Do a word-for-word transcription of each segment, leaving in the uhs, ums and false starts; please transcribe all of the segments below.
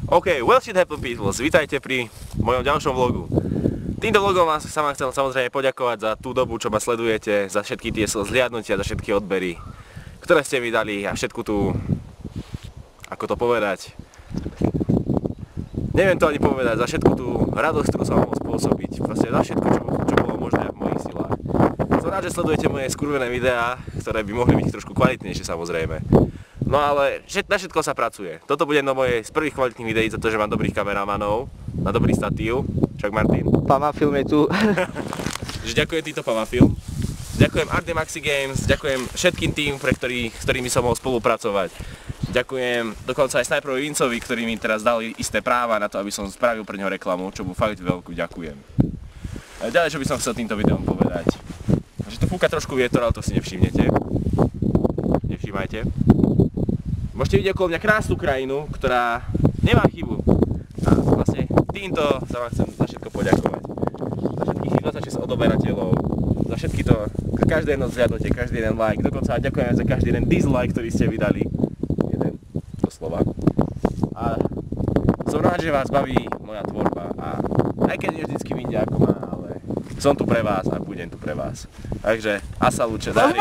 OK, well shit happen people, vítajte pri mojom ďalšom vlogu. Týmto vlogom vás sa vám chcem samozrejme poďakovať za tú dobu, čo ma sledujete, za všetky tie zhliadnutia, za všetky odbery, ktoré ste mi dali a všetku tú, ako to povedať, neviem to ani povedať, za všetku tú radosť, ktorú som mohol spôsobiť, proste za všetko, čo, čo bolo možné v mojich silách. Som rád, že sledujete moje skurvené videá, ktoré by mohli byť trošku kvalitnejšie samozrejme. No ale na všetko sa pracuje. Toto bude jedno moje z prvých kvalitných videí, za to, že mám dobrých kameramanov, na dobrý statív. Čak Martin. Pamafilm je tu. Ďakujem týmto Pamafilm. Ďakujem Arde Maxi Games, ďakujem všetkým tým, pre ktorých, s ktorými som mohol spolupracovať. Ďakujem dokonca aj Sniperovi Vincovi, ktorý mi teraz dal isté práva na to, aby som spravil pre neho reklamu, čo mu fakt veľkú ďakujem. A ďalej, čo by som chcel týmto videom povedať. Že tu fúka trošku vietor, ale to si nevšimnete. Nevšímajte. Môžete vidieť okolo mňa krásnu krajinu, ktorá nemá chybu. A vlastne týmto sa vám chcem za všetko poďakovať. Za všetkých dvadsaťšesť odoberateľov, za všetky to, každé jedno zhliadnutie, každý jeden like, dokonca ďakujem za každý jeden dislike, ktorý ste vydali. Jeden, doslova. A som rád, že vás baví moja tvorba a aj keď nie vždycky vyjde ako má, ale som tu pre vás a budem tu pre vás. Takže asaluče dári.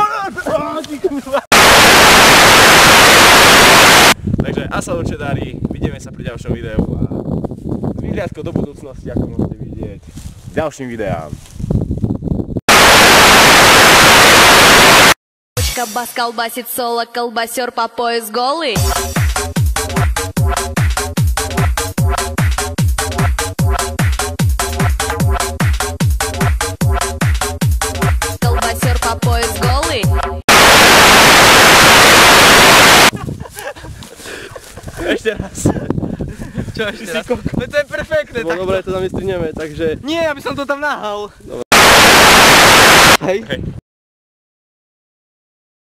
Takže asaluče dári, vidíme sa pri ďalšom videu a s výhľadkou do budúcnosti, ako môžete vidieť, s ďalším videám. Бас колбасит соло, колбасер по пояс голый. Колбасер по пояс голый. Ešte raz. Čo ešte raz? No to je perfektné. No dobre, to tam nestrihneme, takže... Nie, aby som to tam nahal. Hej. Hej.